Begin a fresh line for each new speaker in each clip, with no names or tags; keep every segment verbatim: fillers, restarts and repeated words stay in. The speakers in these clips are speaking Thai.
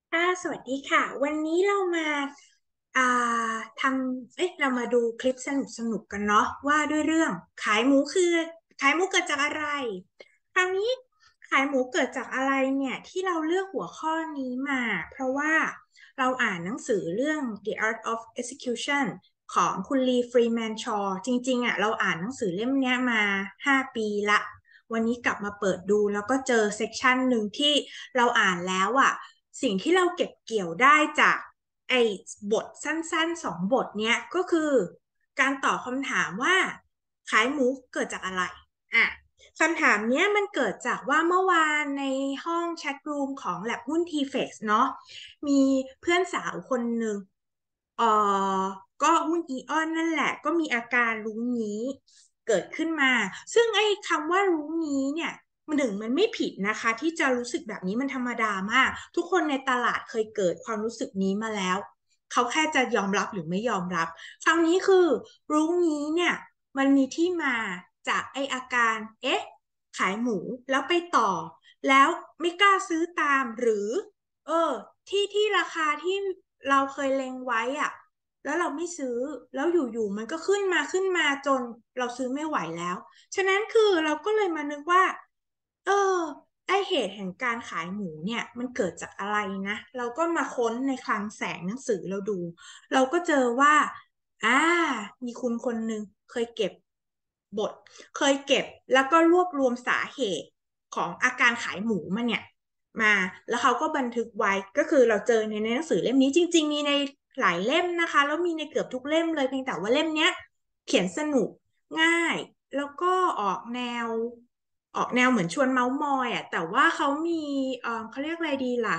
ค่ะสวัสดีค่ะวันนี้เรามาอ่าทำเอ๊ะเรามาดูคลิปสนุกสนุกกันเนาะว่าด้วยเรื่องขายหมูคือขายหมูเกิดจากอะไรคราวนี้ขายหมูเกิดจากอะไรเนี่ยที่เราเลือกหัวข้อนี้มาเพราะว่าเราอ่านหนังสือเรื่อง The Art of Execution ของคุณลีฟรีแมนชอร์จริงๆอ่ะเราอ่านหนังสือเล่มเนี้ยมาห้าปีละวันนี้กลับมาเปิดดูแล้วก็เจอเซกชันหนึ่งที่เราอ่านแล้วอ่ะ สิ่งที่เราเก็บเกี่ยวได้จากไอ้บทสั้นๆสองบทเนี้ยก็คือการตอบคำถามว่าขายหมูเกิดจากอะไรอ่ะคำถามเนี้ยมันเกิดจากว่าเมื่อวานในห้องแชทรูมของแลบหุ้นทีเฟกเนาะมีเพื่อนสาวคนหนึ่งเออก็หุ้นอีออนนั่นแหละก็มีอาการรู้งี้เกิดขึ้นมาซึ่งไอ้คำว่ารู้งี้เนี่ย มันหนึ่งมันไม่ผิดนะคะที่จะรู้สึกแบบนี้มันธรรมดามากทุกคนในตลาดเคยเกิดความรู้สึกนี้มาแล้วเขาแค่จะยอมรับหรือไม่ยอมรับคราวนี้คือรู้งี้เนี่ยมันมีที่มาจากไออาการเอ๊ะขายหมูแล้วไปต่อแล้วไม่กล้าซื้อตามหรือเออที่ที่ราคาที่เราเคยเล็งไว้อะแล้วเราไม่ซื้อแล้วอยู่ๆมันก็ขึ้นมาขึ้นมาจนเราซื้อไม่ไหวแล้ว ฉะนั้นคือเราก็เลยมานึกว่าเออไอเหตุแห่งการขายหมูเนี่ยมันเกิดจากอะไรนะเราก็มาค้นในคลังแสงหนังสือเราดูเราก็เจอว่าอ่ามีคุณคนหนึ่งเคยเก็บบทเคยเก็บแล้วก็รวบรวมสาเหตุของอาการขายหมูมาเนี่ยมาแล้วเขาก็บันทึกไว้ก็คือเราเจอในหนังสือเล่มนี้จริงๆมีในหลายเล่มนะคะแล้วมีในเกือบทุกเล่มเลยเพียงแต่ว่าเล่มเนี้ยเขียนสนุกง่าย แล้วก็ออกแนวออกแนวเหมือนชวนเมาส์มอยอ่ะแต่ว่าเขามีเออเขาเรียกอะไรดีล่ะ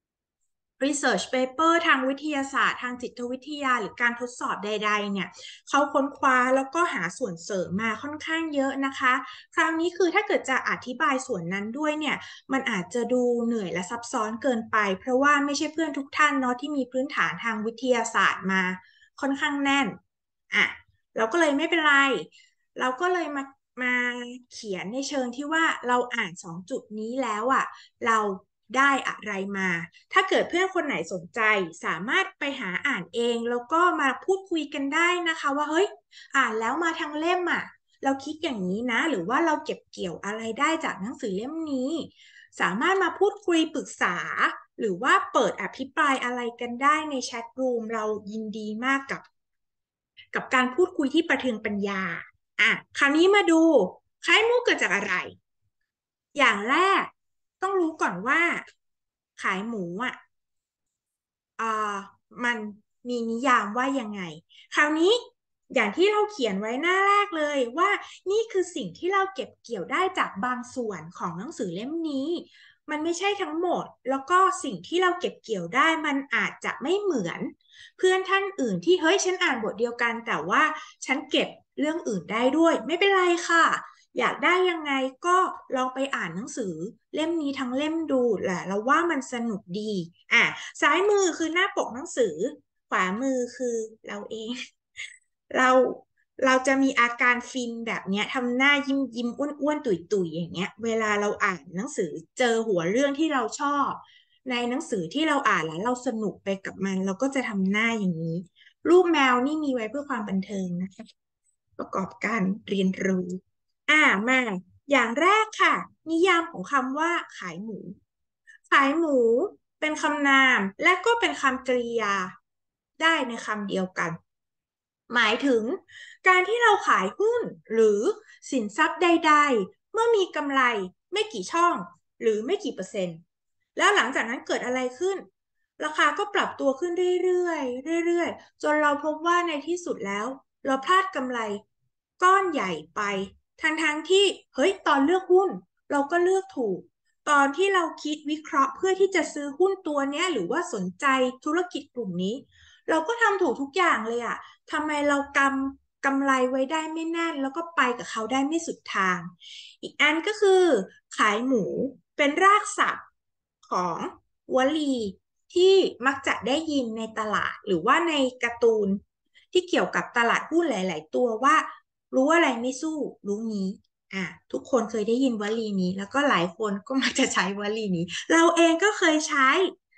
research paper ทางวิทยาศาสตร์ทางจิตวิทยาหรือการทดสอบใดๆเนี่ยเขาค้นคว้าแล้วก็หาส่วนเสริมมาค่อนข้างเยอะนะคะคราวนี้คือถ้าเกิดจะอธิบายส่วนนั้นด้วยเนี่ยมันอาจจะดูเหนื่อยและซับซ้อนเกินไปเพราะว่าไม่ใช่เพื่อนทุกท่านเนาะที่มีพื้นฐานทางวิทยาศาสตร์มาค่อนข้างแน่นอ่ะเราก็เลยไม่เป็นไร เราก็เลยมามาเขียนในเชิงที่ว่าเราอ่านสองจุดนี้แล้วอ่ะเราได้อะไรมา ถ้าเกิดเพื่อนคนไหนสนใจสามารถไปหาอ่านเองแล้วก็มาพูดคุยกันได้นะคะว่าเฮ้ยอ่านแล้วมาทางเล่มอ่ะเราคิดอย่างนี้นะหรือว่าเราเก็บเกี่ยวอะไรได้จากหนังสือเล่มนี้สามารถมาพูดคุยปรึกษาหรือว่าเปิดอภิปรายอะไรกันได้ในแชทรูมเรายินดีมากกับ กับการพูดคุยที่ประเทืองปัญญาอ่ะคราวนี้มาดูไข่มุกเกิดจากอะไร อย่างแรกต้องรู้ก่อนว่าขายหมูอ่ะอ่ามันมีนิยามว่ายังไงคราวนี้อย่างที่เราเขียนไว้หน้าแรกเลยว่านี่คือสิ่งที่เราเก็บเกี่ยวได้จากบางส่วนของหนังสือเล่มนี้มันไม่ใช่ทั้งหมดแล้วก็สิ่งที่เราเก็บเกี่ยวได้มันอาจจะไม่เหมือนเพื่อนท่านอื่นที่เฮ้ยฉันอ่านบทเดียวกันแต่ว่าฉันเก็บเรื่องอื่นได้ด้วยไม่เป็นไรค่ะ อยากได้ยังไงก็ลองไปอ่านหนังสือเล่มนี้ทั้งเล่มดูแหละเราว่ามันสนุกดีอ่ะซ้ายมือคือหน้าปกหนังสือขวามือคือเราเองเราเราจะมีอาการฟินแบบเนี้ยทำหน้ายิ้มยิ้มอ้วนๆตุยๆอย่างเงี้ยเวลาเราอ่านหนังสือเจอหัวเรื่องที่เราชอบในหนังสือที่เราอ่านแล้วเราสนุกไปกับมันเราก็จะทำหน้าอย่างนี้รูปแมวนี่มีไว้เพื่อความบันเทิงนะคะประกอบการเรียนรู้ อ่ามาอย่างแรกค่ะนิยามของคำว่าขายหมูขายหมูเป็นคำนามและก็เป็นคำกริยาได้ในคำเดียวกันหมายถึงการที่เราขายหุ้นหรือสินทรัพย์ใดๆเมื่อมีกำไรไม่กี่ช่องหรือไม่กี่เปอร์เซ็นต์แล้วหลังจากนั้นเกิดอะไรขึ้นราคาก็ปรับตัวขึ้นเรื่อยๆเรื่อยๆจนเราพบว่าในที่สุดแล้วเราพลาดกำไรก้อนใหญ่ไป ทั้งทั้งที่เฮ้ยตอนเลือกหุ้นเราก็เลือกถูกตอนที่เราคิดวิเคราะห์เพื่อที่จะซื้อหุ้นตัวเนี้ยหรือว่าสนใจธุรกิจกลุ่มนี้เราก็ทำถูกทุกอย่างเลยอะทำไมเรากำกำไรไว้ได้ไม่แน่นแล้วก็ไปกับเขาได้ไม่สุดทางอีกอันก็คือขายหมูเป็นรากศัพท์ของวลีที่มักจะได้ยินในตลาดหรือว่าในการ์ตูนที่เกี่ยวกับตลาดหุ้นหลายๆตัวว่า รู้อะไรไม่สู้รู้งี้อ่ะทุกคนเคยได้ยินวลีนี้แล้วก็หลายคนก็มักจะใช้วลีนี้เราเองก็เคยใช้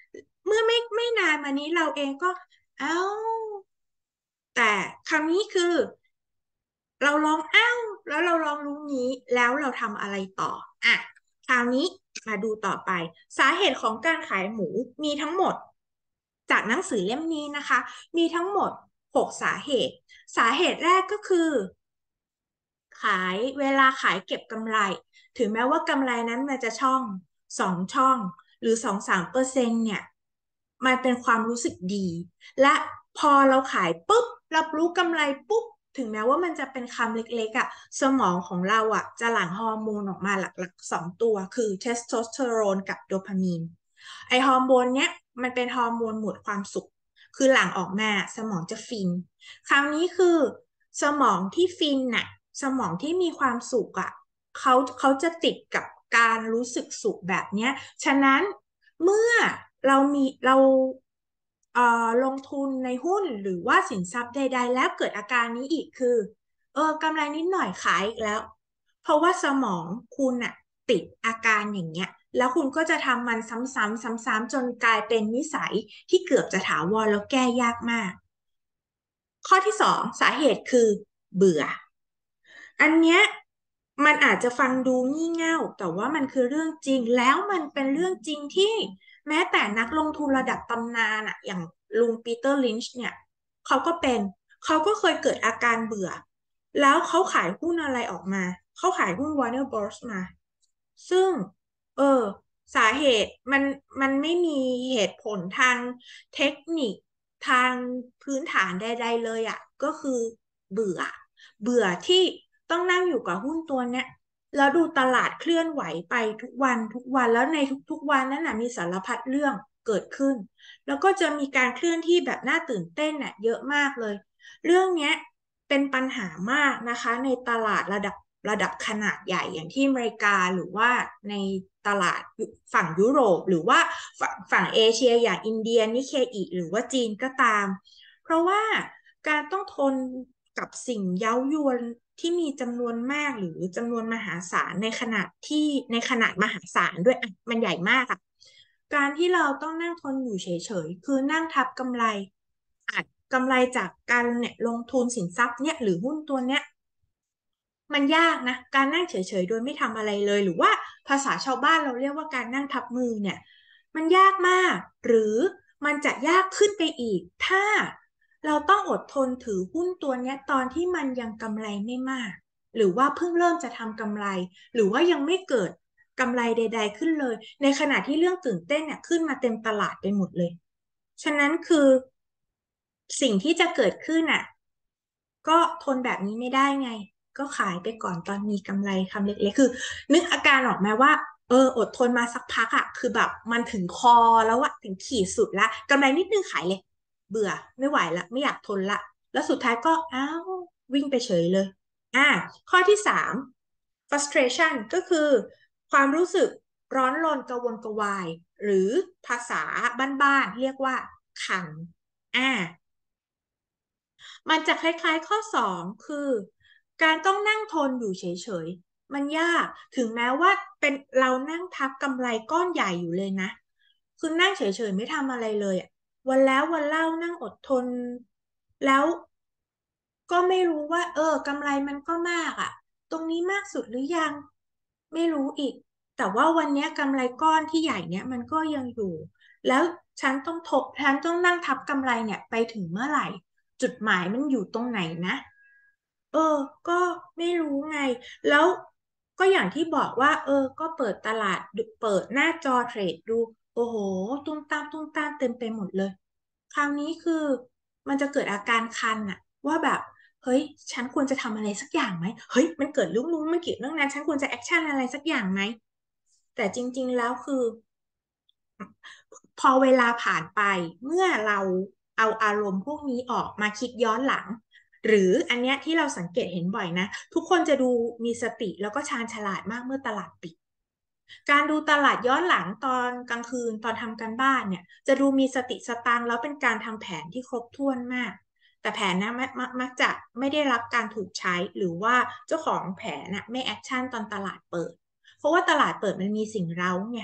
เมื่อไม่ไม่นานมานี้เราเองก็เอ้าแต่คำนี้คือเราลองเอ้าแล้วเราลองรู้งี้แล้วเราทำอะไรต่ออ่ะคราวนี้มาดูต่อไปสาเหตุของการขายหมูมีทั้งหมดจากหนังสือเล่มนี้นะคะมีทั้งหมดหกสาเหตุสาเหตุแรกก็คือขายเวลาขายเก็บกำไรถึงแม้ว่ากำไรนั้นมันจะช่องสองช่องหรือสองสามเปอร์เซ็นต์เนี่ยมันเป็นความรู้สึกดีและพอเราขายปุ๊บรับรู้กำไรปุ๊บถึงแม้ว่ามันจะเป็นคำเล็กๆอ่ะสมองของเราอ่ะจะหลั่งฮอร์โมนออกมาหลักๆสองตัวคือเทสโทสเตอโรนกับโดพามีนไอฮอร์โมนเนี้ยมันเป็นฮอร์โมนหมวดความสุขคือหลั่งออกมาสมองจะฟินคราวนี้คือสมองที่ฟินน่ะ สมองที่มีความสุขอ่ะเขาเขาจะติดกับการรู้สึกสุขแบบเนี้ยฉะนั้นเมื่อเรามีเราเอ่อลงทุนในหุ้นหรือว่าสินทรัพย์ใดๆแล้วเกิดอาการนี้อีกคือเออกำไรนิดหน่อยขายอีกแล้วเพราะว่าสมองคุณอ่ะติดอาการอย่างเงี้ยแล้วคุณก็จะทำมันซ้ำๆซ้ำๆจนกลายเป็นนิสัยที่เกือบจะถาวรแล้วแก้ยากมากข้อที่สองสาเหตุคือเบื่อ อันเนี้ยมันอาจจะฟังดูงี่เง่าแต่ว่ามันคือเรื่องจริงแล้วมันเป็นเรื่องจริงที่แม้แต่นักลงทุนระดับตำนานอะอย่างลุงปีเตอร์ลินช์เนี่ยเขาก็เป็นเขาก็เคยเกิดอาการเบื่อแล้วเขาขายหุ้นอะไรออกมาเขาขายหุ้น Warner Bros มาซึ่งเออสาเหตุมันมันไม่มีเหตุผลทางเทคนิคทางพื้นฐานใดๆเลยอ่ะก็คือเบื่อ เบื่อที่ต้องนั่งอยู่กับหุ้นตัวเนี้ยแล้วดูตลาดเคลื่อนไหวไปทุกวันทุกวันแล้วในทุกๆวันนั้นน่ะมีสารพัดเรื่องเกิดขึ้นแล้วก็จะมีการเคลื่อนที่แบบน่าตื่นเต้นน่ะเยอะมากเลยเรื่องเนี้ยเป็นปัญหามากนะคะในตลาดระดับระดับขนาดใหญ่อย่างที่อเมริกาหรือว่าในตลาดฝั่งยุโรปหรือว่าฝั่งฝั่งเอเชียอย่างอินเดียนิเคอิหรือว่าจีนก็ตาม เพราะว่าการต้องทนกับสิ่งเย้ายวนที่มีจำนวนมากหรือจำนวนมหาศาลในขนาดที่ในขนาดมหาศาลด้วยอ่ะมันใหญ่มากอ่ะการที่เราต้องนั่งทนอยู่เฉยๆคือนั่งทับกำไรอาจกำไรจากการเนี่ยลงทุนสินทรัพย์เนี่ยหรือหุ้นตัวเนี้ย มันยากนะการนั่งเฉยๆโดยไม่ทำอะไรเลยหรือว่าภาษาชาวบ้านเราเรียกว่าการนั่งทับมือเนี่ยมันยากมากหรือมันจะยากขึ้นไปอีกถ้าเราต้องอดทนถือหุ้นตัวเนี้ยตอนที่มันยังกำไรไม่มากหรือว่าเพิ่งเริ่มจะทำกำไรหรือว่ายังไม่เกิดกำไรใดๆขึ้นเลยในขณะที่เรื่องตื่นเต้นเนี่ยขึ้นมาเต็มตลาดไปหมดเลยฉะนั้นคือสิ่งที่จะเกิดขึ้นอ่ะ ก็ทนแบบนี้ไม่ได้ไง ก็ขายไปก่อนตอนมีกำไรคำเล็กๆคือนึกอาการออกไหมว่าเอออดทนมาสักพักอะคือแบบมันถึงคอแล้วอะถึงขีดสุดละกำไรนิดนึงขายเลยเบื่อไม่ไหวละไม่อยากทนละแล้วสุดท้ายก็อ้าววิ่งไปเฉยเลยอ่าข้อที่สาม frustration ก็คือความรู้สึกร้อนรนกระวนกระวายหรือภาษาบ้านๆเรียกว่าขันอ่า มันจะคล้ายๆข้อสองคือการต้องนั่งทนอยู่เฉยๆมันยากถึงแม้ว่าเป็นเรานั่งทับกำไรก้อนใหญ่อยู่เลยนะคือนั่งเฉยๆไม่ทำอะไรเลยอะวันแล้ววันเล่านั่งอดทนแล้วก็ไม่รู้ว่าเออกำไรมันก็มากอะตรงนี้มากสุดหรือยังไม่รู้อีกแต่ว่าวันเนี้ยกำไรก้อนที่ใหญ่เนี้ยมันก็ยังอยู่แล้วฉันต้องทบฉันต้องนั่งทับกำไรเนี่ยไปถึงเมื่อไหร่ จุดหมายมันอยู่ตรงไหนนะ เออก็ไม่รู้ไง แล้วก็อย่างที่บอกว่าเออก็เปิดตลาดดูเปิดหน้าจอเทรดดู โอ้โหตุ้มตามตุ้มตามเต็มไปหมดเลย คราวนี้คือมันจะเกิดอาการคันอะว่าแบบเฮ้ยฉันควรจะทำอะไรสักอย่างไหมเฮ้ยมันเกิดเรื่องนู้นมันเกิดเรื่องนั้นฉันควรจะแอคชั่นอะไรสักอย่างไหมแต่จริงๆแล้วคือ พอเวลาผ่านไปเมื่อเราเอาอารมณ์พวกนี้ออกมาคิดย้อนหลังหรืออันเนี้ยที่เราสังเกตเห็นบ่อยนะทุกคนจะดูมีสติแล้วก็ชาญฉลาดมากเมื่อตลาดปิดการดูตลาดย้อนหลังตอนกลางคืนตอนทำการบ้านเนี่ยจะดูมีสติสตังค์แล้วเป็นการทำแผนที่ครบถ้วนมากแต่แผนนะมักมักมักจะไม่ได้รับการถูกใช้หรือว่าเจ้าของแผนน่ะไม่แอคชั่นตอนตลาดเปิดเพราะว่าตลาดเปิดมันมีสิ่งเร้าไง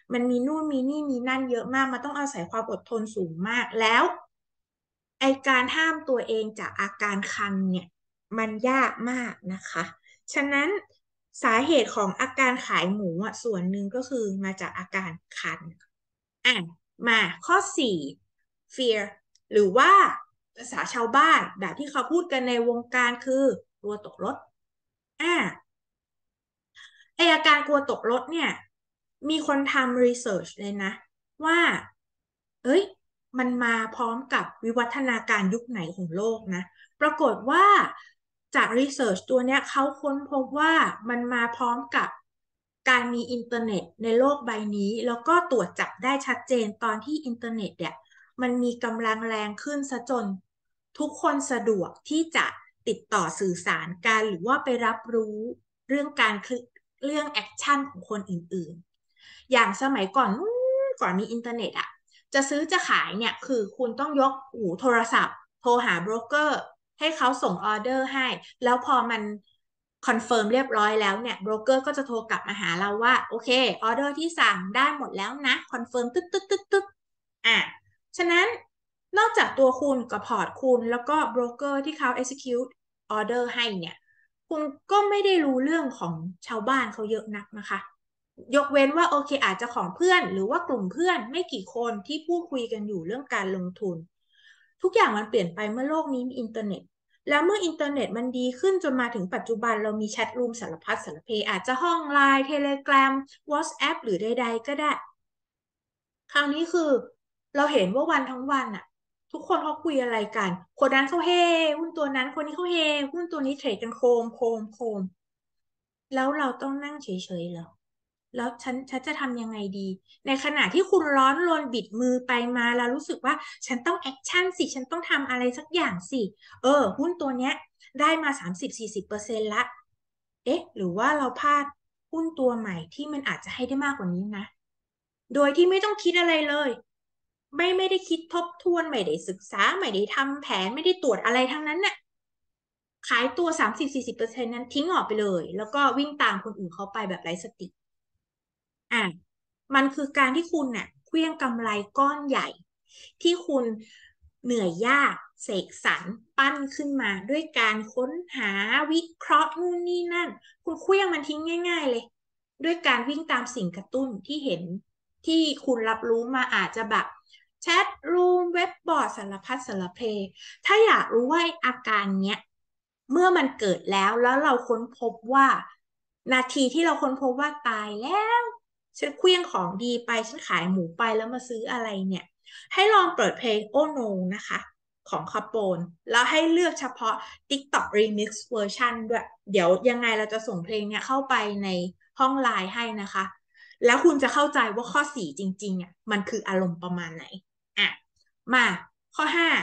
มันมีนู่นมีนี่มีนั่นเยอะมากมันต้องอาศัยความอดทนสูงมากแล้วไอการห้ามตัวเองจากอาการคันเนี่ยมันยากมากนะคะฉะนั้นสาเหตุของอาการขายหมูอ่ะส่วนหนึ่งก็คือมาจากอาการคันอ่ะมาข้อสี่ fear หรือว่าภาษาชาวบ้านแบบที่เขาพูดกันในวงการคือกลัวตกรถอ่า ไออาการกลัวตกรถเนี่ยมีคนทำรีเสิร์ชเลยนะว่าเอ้ยมันมาพร้อมกับวิวัฒนาการยุคไหนของโลกนะปรากฏว่าจากรีเสิร์ชตัวเนี้ยเขาค้นพบว่ามันมาพร้อมกับการมีอินเทอร์เน็ตในโลกใบนี้แล้วก็ตรวจจับได้ชัดเจนตอนที่อินเทอร์เน็ตเนี่ยมันมีกำลังแรงขึ้นซะจนทุกคนสะดวกที่จะติดต่อสื่อสารกันหรือว่าไปรับรู้เรื่องการ เรื่องแอคชั่นของคนอื่นๆ อย่างสมัยก่อนนู้นก่อนมีอินเทอร์เน็ตอ่ะจะซื้อจะขายเนี่ยคือคุณต้องยกหูโทรศัพท์โทรหาโบรกเกอร์ให้เขาส่งออเดอร์ให้แล้วพอมันคอนเฟิร์มเรียบร้อยแล้วเนี่ยโบรกเกอร์ก็จะโทรกลับมาหาเราว่าโอเคออเดอร์ที่สั่งได้หมดแล้วนะคอนเฟิร์มตึ๊ดตึ๊ดตึ๊ดตึ๊ดอ่ะฉะนั้นนอกจากตัวคุณกับพอร์ตคุณแล้วก็โบรกเกอร์ที่เขา execute order ให้เนี่ย คุณก็ไม่ได้รู้เรื่องของชาวบ้านเขาเยอะนักนะคะยกเว้นว่าโอเคอาจจะของเพื่อนหรือว่ากลุ่มเพื่อนไม่กี่คนที่พูดคุยกันอยู่เรื่องการลงทุนทุกอย่างมันเปลี่ยนไปเมื่อโลกนี้มีอินเทอร์เน็ตแล้วเมื่ออินเทอร์เน็ตมันดีขึ้นจนมาถึงปัจจุบันเรามีแชทรูมสารพัดสารเพอาจจะห้องไลน์เทเลกราฟ วอทส์แอป หรือใดๆก็ได้ คราวนี้คือเราเห็นว่าวันทั้งวันอะทุกคนเขาคุยอะไรกันคนนั้นเขาเฮหุ้นตัวนั้นคนนี้เขาเฮหุ้นตัวนี้เทรดกันโคมโคมโคมแล้วเราต้องนั่งเฉยๆเหรอแล้วฉันฉันจะทำยังไงดีในขณะที่คุณร้อนรนบิดมือไปมาแล้วรู้สึกว่าฉันต้องแอคชั่นสิฉันต้องทำอะไรสักอย่างสิเออหุ้นตัวเนี้ยได้มาสามสิบสี่สิบเปอร์เซ็นต์ละเอ๊ะหรือว่าเราพลาดหุ้นตัวใหม่ที่มันอาจจะให้ได้มากกว่านี้นะ โดยที่ไม่ต้องคิดอะไรเลยไม่ไม่ได้คิดทบทวนไม่ได้ศึกษาไม่ได้ทำแผนไม่ได้ตรวจอะไรทั้งนั้นน่ะขายตัวสามสิบสี่สิบเปอร์เซ็นต์นั้นทิ้งออกไปเลยแล้วก็วิ่งตามคนอื่นเขาไปแบบไร้สติอ่ะมันคือการที่คุณน่ะเคลี้ยงกำไรก้อนใหญ่ที่คุณเหนื่อยยากเสกสรรปั้นขึ้นมาด้วยการค้นหาวิเคราะห์นู่นนี่นั่นคุณเคลี้ยงมันทิ้งง่ายๆเลยด้วยการวิ่งตามสิ่งกระตุ้นที่เห็น ที่คุณรับรู้มาอาจจะแบบแชทรูมเว็บบอร์ดสารพัดสารเพถ้าอยากรู้ว่าอาการเนี้ยเมื่อมันเกิดแล้วแล้วเราค้นพบว่านาทีที่เราค้นพบว่าตายแล้วฉันเคลี้ยงของดีไปฉันขายหมูไปแล้วมาซื้ออะไรเนี่ยให้ลองเปิดเพลงโอโนนะคะของคาโปนแล้วให้เลือกเฉพาะ TikTok Remix เวอร์ชันด้วยเดี๋ยวยังไงเราจะส่งเพลงเนี้ยเข้าไปในห้องไลน์ให้นะคะ แล้วคุณจะเข้าใจว่าข้อสี่จริงๆอ่ะมันคืออารมณ์ประมาณไหนอ่ะมาข้อห้า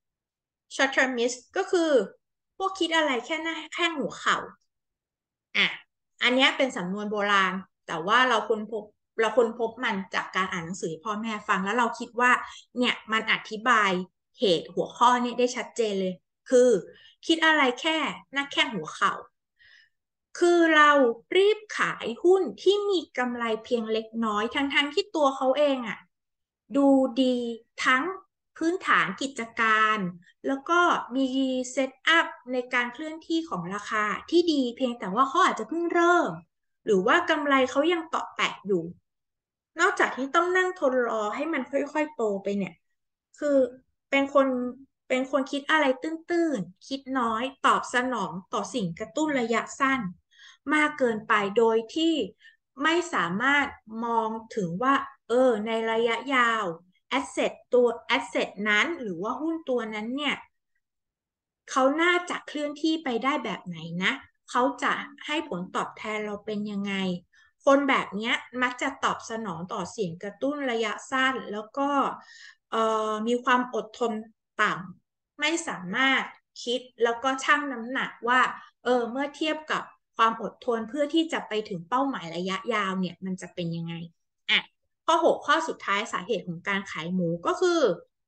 short termist ก็คือพวกคิดอะไรแค่หน้าแค่หัวเข่าอ่ะอันเนี้ยเป็นสำนวนโบราณแต่ว่าเราค้นพบเราค้นพบมันจากการอ่านหนังสือให้พ่อแม่ฟังแล้วเราคิดว่าเนี่ยมันอธิบายเหตุหัวข้อเนี่ยได้ชัดเจนเลยคือคิดอะไรแค่หน้าแข้งหัวเข่า คือเรารีบขายหุ้นที่มีกำไรเพียงเล็กน้อยทั้งๆที่ตัวเขาเองอ่ะดูดีทั้งพื้นฐานกิจการแล้วก็มีเซตอัพในการเคลื่อนที่ของราคาที่ดีเพียงแต่ว่าเขาอาจจะเพิ่งเริ่มหรือว่ากำไรเขายังเกาะแตะอยู่นอกจากที่ต้องนั่งทนรอให้มันค่อยๆโตไปเนี่ยคือเป็นคนเป็นคนคิดอะไรตื้นๆคิดน้อยตอบสนองต่อสิ่งกระตุ้นระยะสั้น มากเกินไปโดยที่ไม่สามารถมองถึงว่าเออในระยะยาวแอสเซทตัวแอสเซทนั้นหรือว่าหุ้นตัวนั้นเนี่ยเขาน่าจะเคลื่อนที่ไปได้แบบไหนนะเขาจะให้ผลตอบแทนเราเป็นยังไงคนแบบเนี้ยมักจะตอบสนองต่อเสียงกระตุ้นระยะสั้นแล้วก็เอ่อมีความอดทนต่ำไม่สามารถคิดแล้วก็ชั่งน้ำหนักว่า เออเมื่อเทียบกับความอดทนเพื่อที่จะไปถึงเป้าหมายระยะยาวเนี่ยมันจะเป็นยังไงอ่ะข้อหกข้อสุดท้ายสาเหตุของการขายหมูก็คือ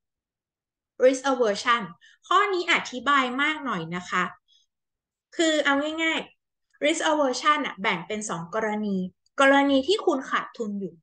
risk aversion ข้อนี้อธิบายมากหน่อยนะคะคือเอาง่ายๆ risk aversion อ่ะแบ่งเป็นสองกรณีกรณีที่คุณขาดทุนอยู่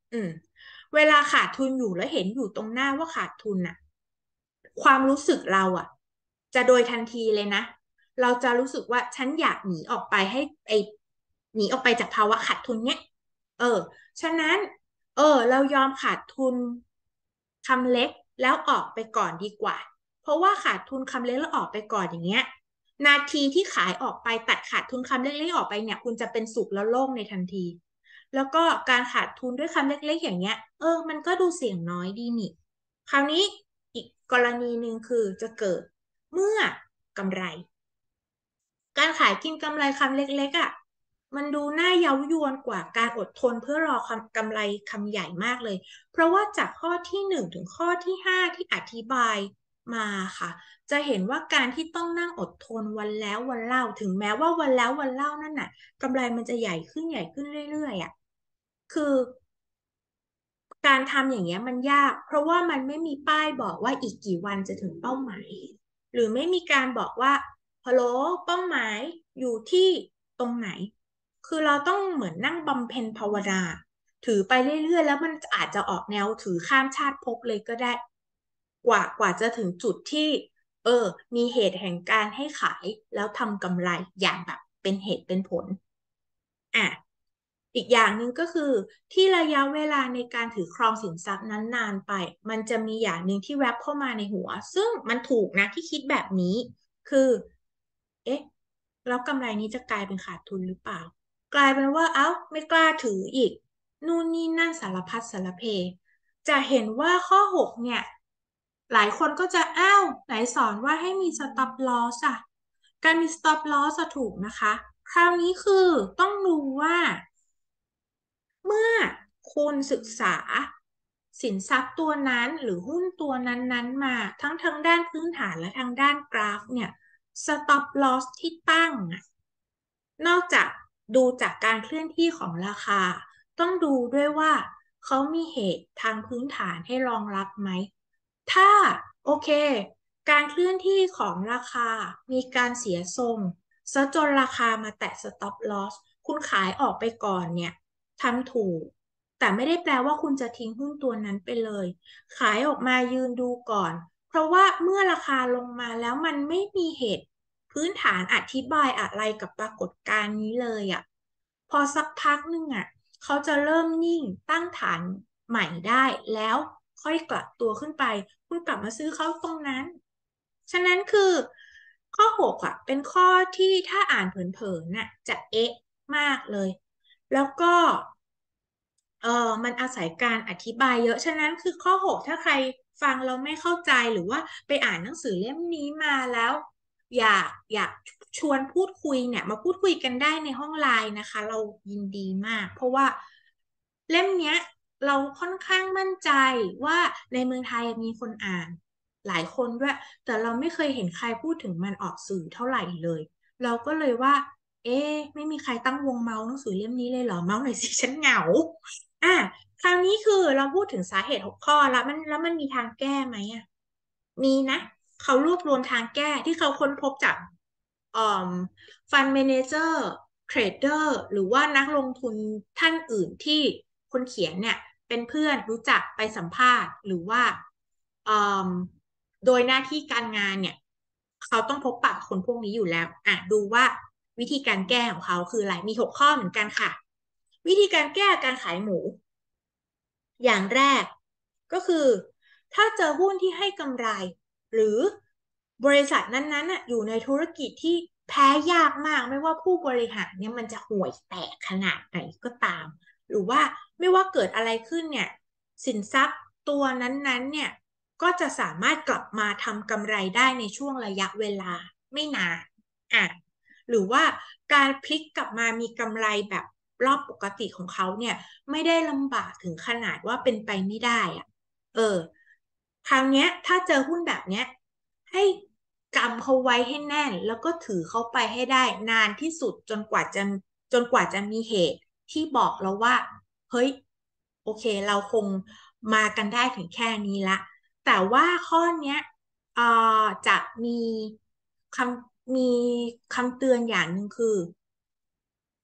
อืมเวลาขาดทุนอยู่แล้วเห็นอยู่ตรงหน้าว่าขาดทุนน่ะความรู้สึกเราอ่ะจะโดยทันทีเลยนะเราจะรู้สึกว่าฉันอยากหนีออกไปให้ไอหนีออกไปจากภาวะขาดทุนเนี้ยเออฉะนั้นเออเรายอมขาดทุนคำเล็กแล้วออกไปก่อนดีกว่าเพราะว่าขาดทุนคำเล็กแล้วออกไปก่อนอย่างเงี้ยนาทีที่ขายออกไปตัดขาดทุนคำเล็กๆออกไปเนี่ยคุณจะเป็นสุขแล้วโล่งในทันที แล้วก็การขาดทุนด้วยคำเล็กๆอย่างเงี้ยเออมันก็ดูเสี่ยงน้อยดีนี่คราวนี้อีกกรณีหนึ่งคือจะเกิดเมื่อกำไรการขายกินกำไรคำเล็กๆอ่ะมันดูน่าเย้ายวนกว่าการอดทนเพื่อรอคำกำไรคำใหญ่มากเลยเพราะว่าจากข้อที่หนึ่งถึงข้อที่ห้าที่อธิบายมาค่ะจะเห็นว่าการที่ต้องนั่งอดทนวันแล้ววันเล่าถึงแม้ว่าวันแล้ววันเล่านั่นน่ะกำไรมันจะใหญ่ขึ้นใหญ่ขึ้นเรื่อยๆอ่ะ คือการทำอย่างเงี้ยมันยากเพราะว่ามันไม่มีป้ายบอกว่าอีกกี่วันจะถึงเป้าหมายหรือไม่มีการบอกว่าฮัลโหลเป้าหมายอยู่ที่ตรงไหนคือเราต้องเหมือนนั่งบำเพ็ญภาวนาถือไปเรื่อยๆแล้วมันอาจจะออกแนวถือข้ามชาติภพเลยก็ได้กว่ากว่าจะถึงจุดที่เออมีเหตุแห่งการให้ขายแล้วทำกำไรอย่างแบบเป็นเหตุเป็นผล อ่ะอีกอย่างหนึ่งก็คือที่ระยะเวลาในการถือครองสินทรัพย์นั้นนานไปมันจะมีอย่างหนึ่งที่แวบเข้ามาในหัวซึ่งมันถูกนะที่คิดแบบนี้คือเอ๊ะแล้วกำไรนี้จะกลายเป็นขาดทุนหรือเปล่ากลายเป็นว่าเอ้าไม่กล้าถืออีกนู่นนี่นั่นสารพัดสารเพจะเห็นว่าข้อหกเนี่ยหลายคนก็จะอ้าวไหนสอนว่าให้มี stop loss อะการมี stop loss อะถูกนะคะ คราวนี้คือต้องดูว่าเมื่อคุณศึกษาสินทรัพย์ตัวนั้นหรือหุ้นตัวนั้นๆมาทั้งทางด้านพื้นฐานและทางด้านกราฟเนี่ย stop loss ที่ตั้งอะนอกจากดูจากการเคลื่อนที่ของราคาต้องดูด้วยว่าเขามีเหตุทางพื้นฐานให้รองรับไหมถ้าโอเคการเคลื่อนที่ของราคามีการเสียทรงซะจนราคามาแตะ stop loss คุณขายออกไปก่อนเนี่ยทำถูกแต่ไม่ได้แปลว่าคุณจะทิ้งหุ้นตัวนั้นไปเลยขายออกมายืนดูก่อนเพราะว่าเมื่อราคาลงมาแล้วมันไม่มีเหตุพื้นฐานอธิบายอะไรกับปรากฏการณ์นี้เลยอ่ะพอสักพักหนึ่งอ่ะเขาจะเริ่มนิ่งตั้งฐานใหม่ได้แล้วค่อยกลับตัวขึ้นไปคุณกลับมาซื้อเขาตรงนั้น ฉะนั้นคือข้อหกอ่ะเป็นข้อที่ถ้าอ่านเผินๆน่ะจะเอ๊ะมากเลยแล้วก็เออมันอาศัยการอธิบายเยอะฉะนั้นคือข้อหกถ้าใครฟังเราไม่เข้าใจหรือว่าไปอ่านหนังสือเล่มนี้มาแล้วอยากอยากชวนพูดคุยเนี่ยมาพูดคุยกันได้ในห้องไลน์นะคะเรายินดีมากเพราะว่าเล่มเนี้ยเราค่อนข้างมั่นใจว่าในเมืองไทยมีคนอ่าน หลายคนด้วยแต่เราไม่เคยเห็นใครพูดถึงมันออกสื่อเท่าไหร่เลยเราก็เลยว่าเอ๊ะไม่มีใครตั้งวงเมาส์หนังสือเล่มนี้เลยเหรอเมาส์หน่อยสิฉันเหงาอ่ะคราวนี้คือเราพูดถึงสาเหตุหกข้อแล้วมันแล้วมันมีทางแก้ไหมอ่ะมีนะเขารวบรวมทางแก้ที่เขาค้นพบจากเอ่อฟันเมเนเจอร์เทรดเดอร์หรือว่านักลงทุนท่านอื่นที่คนเขียนเนี่ยเป็นเพื่อนรู้จักไปสัมภาษณ์หรือว่าเอ่อ โดยหน้าที่การงานเนี่ยเขาต้องพบปะคนพวกนี้อยู่แล้วอ่ะดูว่าวิธีการแก้ของเขาคืออะไรมีหกข้อเหมือนกันค่ะวิธีการแก้การขายหมูอย่างแรกก็คือถ้าเจอหุ้นที่ให้กำไรหรือบริษัทนั้นๆน่ะอยู่ในธุรกิจที่แพ้ยากมากไม่ว่าผู้บริหารเนี่ยมันจะห่วยแตกขนาดไหนก็ตามหรือว่าไม่ว่าเกิดอะไรขึ้นเนี่ยสินทรัพย์ตัวนั้นๆเนี่ย ก็จะสามารถกลับมาทำกำไรได้ในช่วงระยะเวลาไม่นานอ่ะหรือว่าการพลิกกลับมามีกำไรแบบรอบปกติของเขาเนี่ยไม่ได้ลำบากถึงขนาดว่าเป็นไปไม่ได้อ่ะเออคราวเนี้ยถ้าเจอหุ้นแบบเนี้ยให้กำเขาไว้ให้แน่นแล้วก็ถือเขาไปให้ได้นานที่สุดจนกว่าจะจนกว่าจะมีเหตุที่บอกเราว่าเฮ้ยโอเคเราคงมากันได้ถึงแค่นี้ละ แต่ว่าข้อเนี้ยเอ่อจะมีคำมีคำเตือนอย่างหนึ่งคือ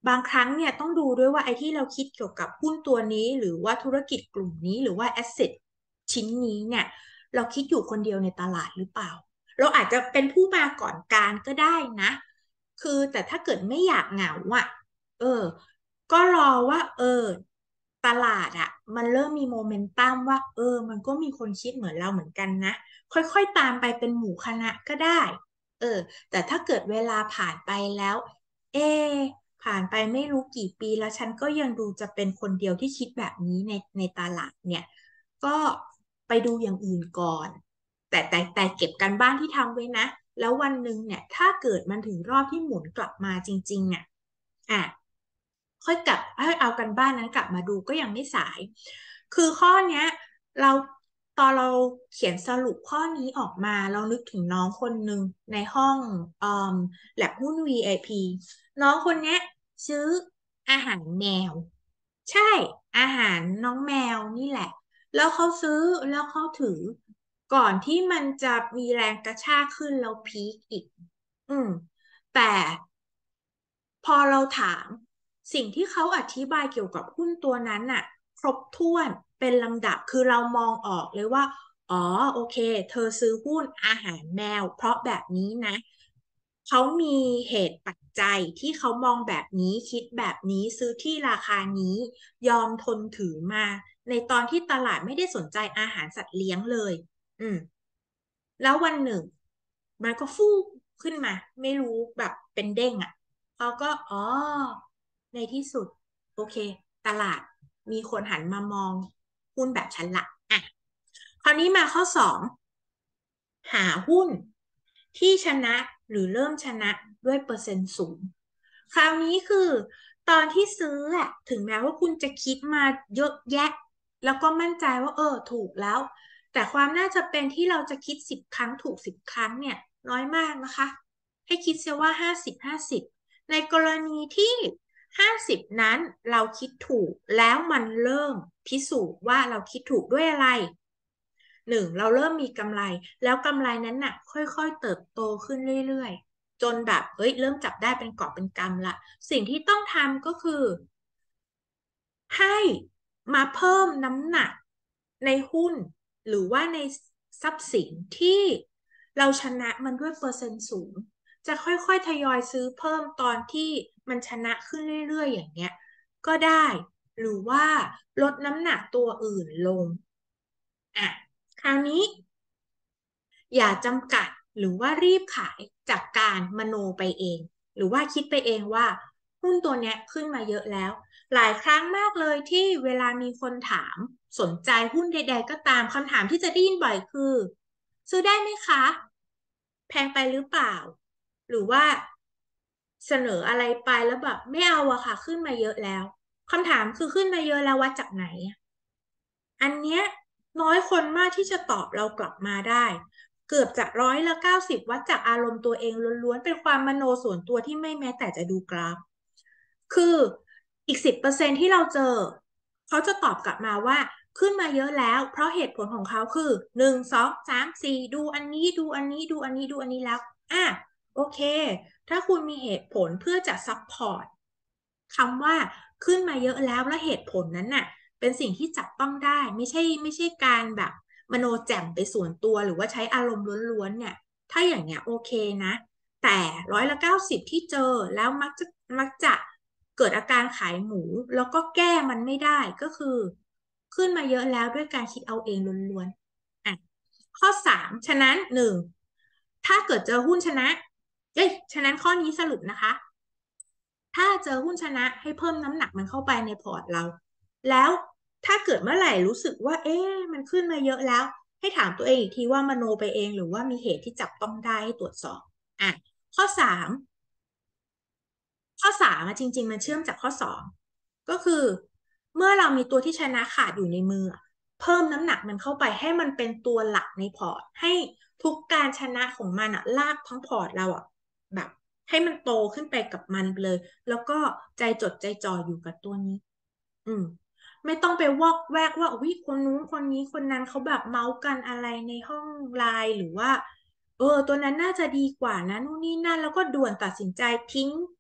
บางครั้งเนี่ยต้องดูด้วยว่าไอ้ที่เราคิดเกี่ยวกับหุ้นตัวนี้หรือว่าธุรกิจกลุ่มนี้หรือว่าแอสเซทชิ้นนี้เนี่ยเราคิดอยู่คนเดียวในตลาดหรือเปล่าเราอาจจะเป็นผู้มาก่อนการก็ได้นะคือแต่ถ้าเกิดไม่อยากเหงาอ่ะเออก็รอว่าเออตลาดอ่ะมันเริ่มมีโมเมนตัมว่าเออมันก็มีคนคิดเหมือนเราเหมือนกันนะค่อยๆตามไปเป็นหมู่คณะก็ได้เออแต่ถ้าเกิดเวลาผ่านไปแล้วเอ ผ่านไปไม่รู้กี่ปีแล้วฉันก็ยังดูจะเป็นคนเดียวที่คิดแบบนี้ในในตลาดเนี่ยก็ไปดูอย่างอื่นก่อนแต่แต่แต่เก็บกันบ้านที่ทำไว้นะแล้ววันหนึ่งเนี่ยถ้าเกิดมันถึงรอบที่หมุนกลับมาจริงๆเนี่ยอ่ะค่อยกลับให้เอากันบ้านนั้นกลับมาดูก็ยังไม่สายคือข้อเนี้ยเราตอนเราเขียนสรุปข้อนี้ออกมาเรานึกถึงน้องคนหนึ่งในห้องเอ่อแลบหุ้น วี ไอ พี น้องคนเนี้ยซื้ออาหารแมวใช่อาหารน้องแมวนี่แหละแล้วเขาซื้อแล้วเขาถือก่อนที่มันจะมีแรงกระชากขึ้นแล้วพีคอีกอืมแต่พอเราถามสิ่งที่เขาอธิบายเกี่ยวกับหุ้นตัวนั้นน่ะครบถ้วนเป็นลำดับคือเรามองออกเลยว่าอ๋อโอเคเธอซื้อหุ้นอาหารแมวเพราะแบบนี้นะ เขามีเหตุปัจจัยที่เขามองแบบนี้คิดแบบนี้ซื้อที่ราคานี้ยอมทนถือมาในตอนที่ตลาดไม่ได้สนใจอาหารสัตว์เลี้ยงเลยอืมแล้ววันหนึ่งมันก็ฟูขึ้นมาไม่รู้แบบเป็นเด้งอ่ะเขาก็อ๋อในที่สุดโอเคตลาดมีคนหันมามองหุ้นแบบฉันละอ่ะคราวนี้มาข้อสอง หาหุ้นที่ชนะหรือเริ่มชนะด้วยเปอร์เซ็นต์สูงคราวนี้คือตอนที่ซื้ออะถึงแม้ว่าคุณจะคิดมาเยอะแยะแล้วก็มั่นใจว่าเออถูกแล้วแต่ความน่าจะเป็นที่เราจะคิดสิบครั้งถูกสิบครั้งเนี่ยน้อยมากนะคะให้คิดเสียว่าห้าสิบห้าสิบในกรณีที่ห้าสิบนั้นเราคิดถูกแล้วมันเริ่มพิสูจน์ว่าเราคิดถูกด้วยอะไร หนึ่งเราเริ่มมีกำไรแล้วกำไรนั้นน่ะค่อยๆเติบโตขึ้นเรื่อยๆจนแบบเฮ้ยเริ่มจับได้เป็นกอบเป็นกำละสิ่งที่ต้องทำก็คือให้มาเพิ่มน้ำหนักในหุ้นหรือว่าในทรัพย์สินที่เราชนะมันด้วยเปอร์เซ็นต์สูงจะค่อยๆทยอยซื้อเพิ่มตอนที่มันชนะขึ้นเรื่อยๆอย่างเงี้ยก็ได้หรือว่าลดน้ำหนักตัวอื่นลงอ่ะคราวนี้ อย่าจำกัดหรือว่ารีบขายจากการมโนไปเองหรือว่าคิดไปเองว่าหุ้นตัวเนี้ยขึ้นมาเยอะแล้วหลายครั้งมากเลยที่เวลามีคนถามสนใจหุ้นใดๆก็ตามคำถามที่จะได้ยินบ่อยคือซื้อได้ไหมคะแพงไปหรือเปล่าหรือว่าเสนออะไรไปแล้วแบบไม่เอาอะค่ะขึ้นมาเยอะแล้วคำถามคือขึ้นมาเยอะแล้ววัดจากไหน อันเนี้ยน้อยคนมากที่จะตอบเรากลับมาได้เกือบจะร้อยละเก้าสิบวัดจากอารมณ์ตัวเองล้วนๆเป็นความมโนส่วนตัวที่ไม่แม้แต่จะดูกราฟคืออีกสิบเปอร์เซ็นต์ที่เราเจอเขาจะตอบกลับมาว่าขึ้นมาเยอะแล้วเพราะเหตุผลของเขาคือหนึ่งสองสามสี่ดูอันนี้ดูอันนี้ดูอันนี้ดูอันนี้แล้วอ่ะโอเคถ้าคุณมีเหตุผลเพื่อจะซัพพอร์ตคำว่าขึ้นมาเยอะแล้วและเหตุผลนั้นน่ะ เป็นสิ่งที่จับต้องได้ไม่ใช่ไม่ใช่การแบบมโนแจ่มไปส่วนตัวหรือว่าใช้อารมณ์ล้วนๆเนี่ยถ้าอย่างเงี้ยโอเคนะแต่ร้อยละเก้าสิบที่เจอแล้วมักจะมักจะเกิดอาการขายหมูแล้วก็แก้มันไม่ได้ก็คือขึ้นมาเยอะแล้วด้วยการคิดเอาเองล้วนๆอ่ะข้อสามฉะนั้นหนึ่งถ้าเกิดเจอหุ้นชนะเอ้ยฉะนั้นข้อนี้สรุปนะคะ ถ้าเจอหุ้นชนะให้เพิ่มน้ำหนักมันเข้าไปในพอร์ตเรา แล้วถ้าเกิดเมื่อไหร่รู้สึกว่าเอ๊ะมันขึ้นมาเยอะแล้วให้ถามตัวเองอีกทีว่ามโนไปเองหรือว่ามีเหตุที่จับต้องได้ให้ตรวจสอบอ่ะข้อสามข้อสามอะจริงๆมันเชื่อมจากข้อสองก็คือเมื่อเรามีตัวที่ชนะขาดอยู่ในมืออะเพิ่มน้ำหนักมันเข้าไปให้มันเป็นตัวหลักในพอร์ตให้ทุกการชนะของมันอะลากทั้งพอร์ตเราอะแบบให้มันโตขึ้นไปกับมันเลย แล้วก็ใจจดใจจ่ออยู่กับตัวนี้ อืมไม่ต้องไปวอกแวกว่าวิคนนู้นคนนี้คนนั้นเขาแบบเมาส์กันอะไรในห้องไลน์หรือว่าเออตัวนั้นน่าจะดีกว่านะนู่นนี่นั่นแล้วก็ด่วนตัดสินใจทิ้ง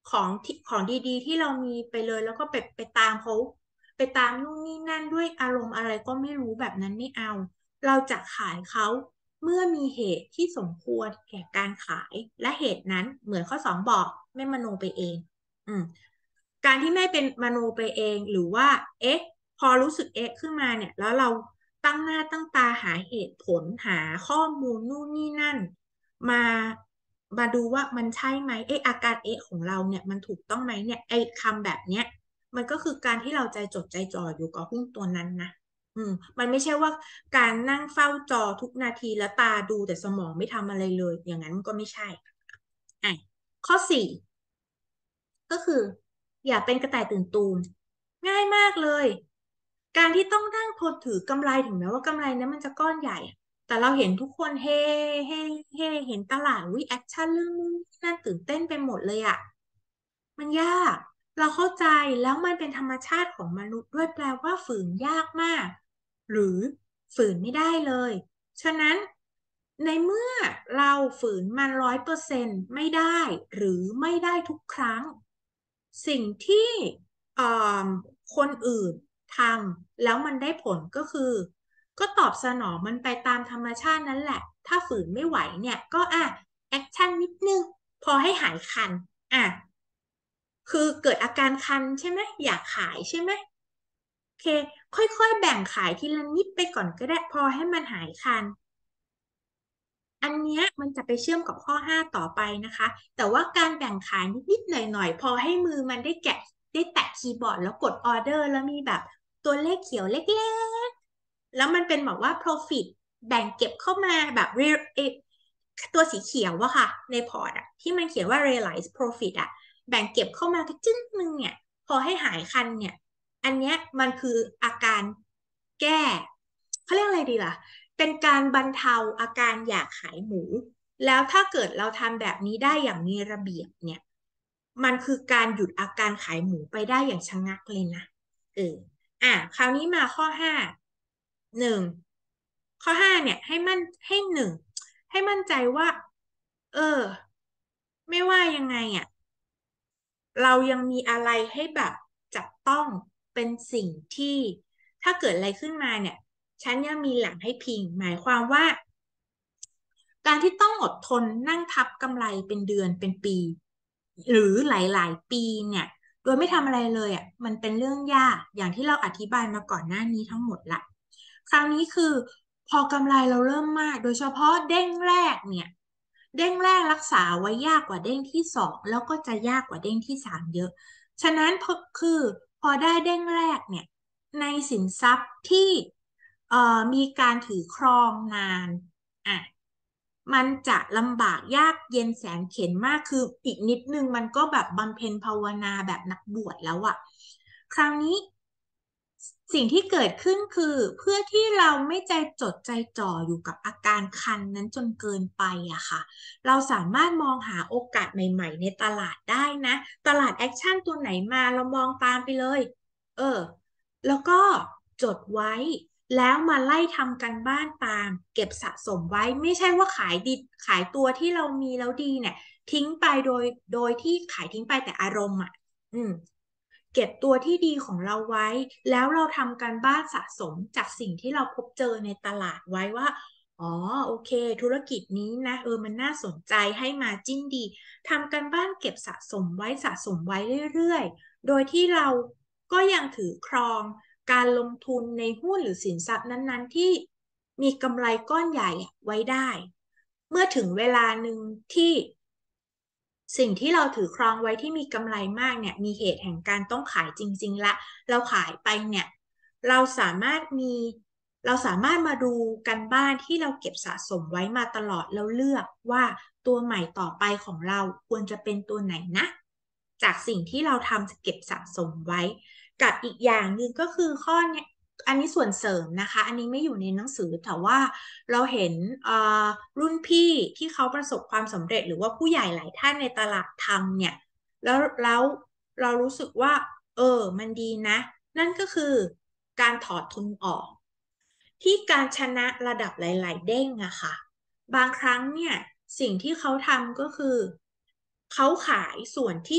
ของที่ของดีๆที่เรามีไปเลยแล้วก็ไปไปตามเขาไปตามนู่นนี่นั่นด้วยอารมณ์อะไรก็ไม่รู้แบบนั้นไม่เอาเราจะขายเขาเมื่อมีเหตุที่สมควรแก่การขายและเหตุนั้นเหมือนข้อสองบอกไม่มโนไปเองอืมการที่ไม่เป็นมโนไปเองหรือว่าเอ๊ะพอรู้สึกเอ๊ะขึ้นมาเนี่ยแล้วเราตั้งหน้าตั้งตาหาเหตุผลหาข้อมูลนู่นนี่นั่น มามาดูว่ามันใช่ไหมเอออาการเอะของเราเนี่ยมันถูกต้องไหมเนี่ยไอ้คำแบบเนี้ยมันก็คือการที่เราใจจดใจจ่ออยู่กับหุ้นตัวนั้นนะอืมมันไม่ใช่ว่าการนั่งเฝ้าจอทุกนาทีแล้วตาดูแต่สมองไม่ทำอะไรเลยอย่างนั้นมันก็ไม่ใช่อ่ะข้อสี่ก็คืออย่าเป็นกระต่ายตื่นตูมง่ายมากเลยการที่ต้องนั่งทนถือกำไรถึงแม้ว่ากำไรนั้นมันจะก้อนใหญ่อะ แต่เราเห็นทุกคนเฮ่เฮ่เฮ่เห็นตลาดวิแอคชั่นเรื่องนู้นนั่นตื่นเต้นไปหมดเลยอ่ะมันยากเราเข้าใจแล้วมันเป็นธรรมชาติของมนุษย์ด้วยแปลว่าฝืนยากมากหรือฝืนไม่ได้เลยฉะนั้นในเมื่อเราฝืนมันร้อยเปอร์เซ็นต์ไม่ได้หรือไม่ได้ทุกครั้งสิ่งที่เอ่อคนอื่นทำแล้วมันได้ผลก็คือ ก็ตอบสนองมันไปตามธรรมชาตินั่นแหละ ถ้าฝืนไม่ไหวเนี่ยก็อ่ะแอคชั่นนิดนึงพอให้หายคันอ่ะคือเกิดอาการคันใช่ไหมอยากขายใช่ไหมโอเคค่อยๆแบ่งขายทีละนิดไปก่อนก็ได้พอให้มันหายคัน อันเนี้ยมันจะไปเชื่อมกับข้อห้าต่อไปนะคะแต่ว่าการแบ่งขายนิดๆหน่อยๆพอให้มือมันได้แกะได้แตะคีย์บอร์ดแล้วกดออเดอร์แล้วมีแบบตัวเลขเขียวเล็กๆแล้วมันเป็นแบบว่า profit แบ่งเก็บเข้ามาแบบ real เอตัวสีเขียวอะค่ะในพอร์ตอะที่มันเขียนว่า realize profit อะแบ่งเก็บเข้ามาจึ้งนึงเนี่ยพอให้หายคันเนี่ยอันเนี้ยมันคืออาการแก้เขาเรียกอะไรดีล่ะ เป็นการบรรเทาอาการอยากขายหมู แล้วถ้าเกิดเราทำแบบนี้ได้อย่างมีระเบียบเนี่ยมันคือการหยุดอาการขายหมูไปได้อย่างชะงักเลยนะเอออ่ะคราวนี้มาข้อห้าหนึ่งข้อห้าเนี่ยให้มั่นให้หนึ่งให้มั่นใจว่าเออไม่ว่ายังไงอ่ะ เรายังมีอะไรให้แบบจับต้องเป็นสิ่งที่ถ้าเกิดอะไรขึ้นมาเนี่ยฉันยังมีหลังให้พิงหมายความว่าการที่ต้องอดทนนั่งทับกำไรเป็นเดือนเป็นปีหรือหลายๆปีเนี่ยโดยไม่ทำอะไรเลยอ่ะมันเป็นเรื่องยากอย่างที่เราอธิบายมาก่อนหน้านี้ทั้งหมดละคราวนี้คือพอกำไรเราเริ่มมากโดยเฉพาะเด้งแรกเนี่ยเด้งแรกรักษาไว้ยากกว่าเด้งที่สองแล้วก็จะยากกว่าเด้งที่สามเยอะ ฉะนั้นพอคือพอได้เด้งแรกเนี่ยในสินทรัพย์ที่เอ่อมีการถือครองนานอ่ะมันจะลำบากยากเย็นแสนเข็ญมากคืออีกนิดนึงมันก็แบบบำเพ็ญภาวนาแบบนักบวชแล้วอะคราวนี้สิ่งที่เกิดขึ้นคือเพื่อที่เราไม่ใจจดใจจ่ออยู่กับอาการคันนั้นจนเกินไปอะค่ะ เราสามารถมองหาโอกาสใหม่ๆในตลาดได้นะ ตลาดแอคชั่นตัวไหนมาเรามองตามไปเลย เออ แล้วก็จดไว้ แล้วมาไล่ทำกันบ้านตาม เก็บสะสมไว้ ไม่ใช่ว่าขายดีขายตัวที่เรามีแล้วดีเนี่ยทิ้งไปโดยโดยที่ขายทิ้งไปแต่อารมณ์อ่ะอืม เก็บตัวที่ดีของเราไว้ แล้วเราทำการบ้านสะสมจากสิ่งที่เราพบเจอในตลาดไว้ว่า อ๋อโอเคธุรกิจนี้นะเออมันน่าสนใจให้มาจิ้นดีทำการบ้านเก็บสะสมไว้สะสมไว้เรื่อยๆโดยที่เราก็ยังถือครองการลงทุนในหุ้นหรือสินทรัพย์นั้นๆที่มีกำไรก้อนใหญ่ไว้ได้เมื่อถึงเวลาหนึ่งที่สิ่งที่เราถือครองไว้ที่มีกำไรมากเนี่ยมีเหตุแห่งการต้องขายจริงๆละเราขายไปเนี่ยเราสามารถมีเราสามารถมาดูกันบ้านที่เราเก็บสะสมไว้มาตลอดแล้วเลือกว่าตัวใหม่ต่อไปของเราควรจะเป็นตัวไหนนะจากสิ่งที่เราทำเก็บสะสมไว้กับอีกอย่างหนึ่งก็คือข้อเนี้ยอันนี้ส่วนเสริมนะคะอันนี้ไม่อยู่ในหนังสือแต่ว่าเราเห็นเอ่อรุ่นพี่ที่เขาประสบความสำเร็จหรือว่าผู้ใหญ่หลายท่านในตลาดทำเนี่ยแล้วแล้วเรารู้สึกว่าเออมันดีนะนั่นก็คือการถอดทุนออกที่การชนะระดับหลายๆเด้งอะค่ะบางครั้งเนี่ยสิ่งที่เขาทำก็คือเขาขายส่วนที่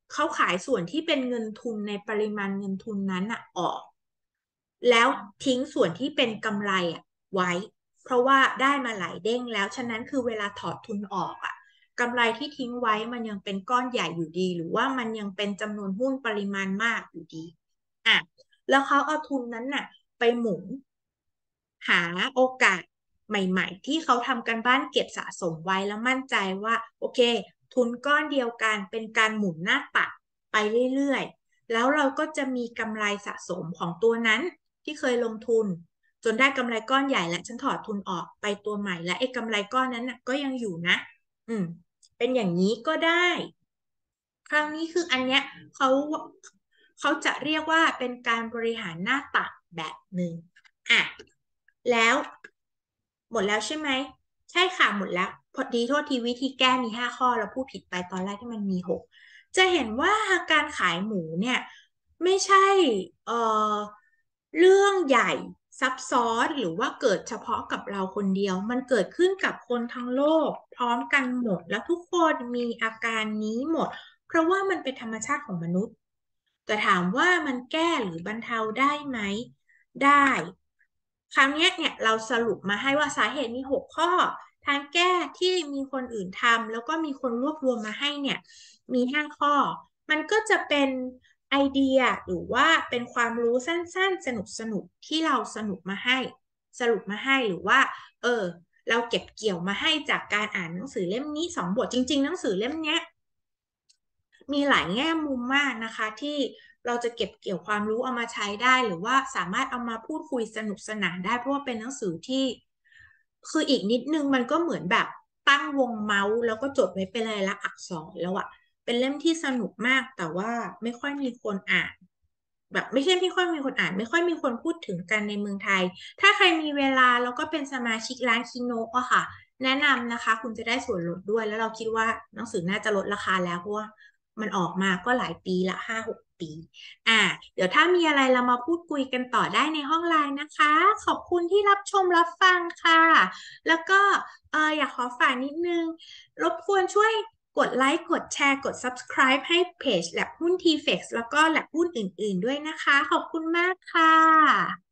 เขาขายส่วนที่เป็นเงินทุนในปริมาณเงินทุนนั้นอะออกแล้วทิ้งส่วนที่เป็นกำไรอะไว้เพราะว่าได้มาหลายเด้งแล้วฉะนั้นคือเวลาถอดทุนออกอะกำไรที่ทิ้งไว้มันยังเป็นก้อนใหญ่อยู่ดีหรือว่ามันยังเป็นจำนวนหุ้นปริมาณมากอยู่ดีอ่ะแล้วเขาเอาทุนนั้นน่ะไปหมุนหาโอกาสใหม่ๆที่เขาทำกันบ้านเก็บสะสมไว้แล้วมั่นใจว่าโอเคทุนก้อนเดียวกันเป็นการหมุนหน้าตักไปเรื่อยๆแล้วเราก็จะมีกำไรสะสมของตัวนั้นที่เคยลงทุนจนได้กำไรก้อนใหญ่และฉันถอดทุนออกไปตัวใหม่และไอ้กำไรก้อนนั้นน่ะก็ยังอยู่นะอืมเป็นอย่างนี้ก็ได้ คราวนี้คืออันเนี้ยเขาเขาจะเรียกว่าเป็นการบริหารหน้าตักแบบหนึ่งอ่ะแล้วหมดแล้วใช่ไหมใช่ค่ะหมดแล้วพอดีโทษทีวิธีแก้มีห้าข้อเราพูดผิดไปตอนแรกที่มันมีหกจะเห็นว่าการขายหมูเนี่ยไม่ใช่เอ่อเรื่องใหญ่ซับซ้อนหรือว่าเกิดเฉพาะกับเราคนเดียวมันเกิดขึ้นกับคนทั้งโลกพร้อมกันหมดแล้วทุกคนมีอาการนี้หมด เพราะว่ามันเป็นธรรมชาติของมนุษย์ แต่ถามว่ามันแก้หรือบรรเทาได้ไหม ได้ครั้งเนี้ยเนี่ยเราสรุปมาให้ว่าสาเหตุมีหกข้อทางแก้ที่มีคนอื่นทำแล้วก็มีคนรวบรวมมาให้เนี่ยมีห้าข้อ มันก็จะเป็นไอเดียหรือว่าเป็นความรู้สั้นๆสนุกๆที่เราสนุกมาให้สรุปมาให้หรือว่าเออเราเก็บเกี่ยวมาให้จากการอ่านหนังสือเล่มนี้สองบทจริงๆหนังสือเล่มเนี้ย มีหลายแง่มุมมากนะคะที่เราจะเก็บเกี่ยวความรู้เอามาใช้ได้หรือว่าสามารถเอามาพูดคุยสนุกสนานได้เพราะว่าเป็นหนังสือที่คืออีกนิดนึงมันก็เหมือนแบบตั้งวงเมาส์แล้วก็จดไว้เป็นลายลักษณ์อักษรแล้วอะเป็นเล่มที่สนุกมากแต่ว่าไม่ค่อยมีคนอ่านแบบไม่ใช่ไม่ค่อยมีคนอ่านไม่ค่อยมีคนพูดถึงกันในเมืองไทยถ้าใครมีเวลาแล้วก็เป็นสมาชิกร้านคิโนะอะค่ะแนะนำนะคะคุณจะได้ส่วนลดด้วยแล้วเราคิดว่าหนังสือน่าจะลดราคาแล้วเพราะว่า มันออกมาก็หลายปีละห้าหกปีอ่าเดี๋ยวถ้ามีอะไรเรามาพูดคุยกันต่อได้ในห้องไลน์นะคะขอบคุณที่รับชมรับฟังค่ะแล้วก็เอออยากขอฝากนิดนึงรบกวนช่วยกดไลค์กดแชร์กด ซับสไครบ์ ให้เพจแลบหุ้น ที เฟกซ์ แล้วก็แลบหุ้นอื่นๆด้วยนะคะขอบคุณมากค่ะ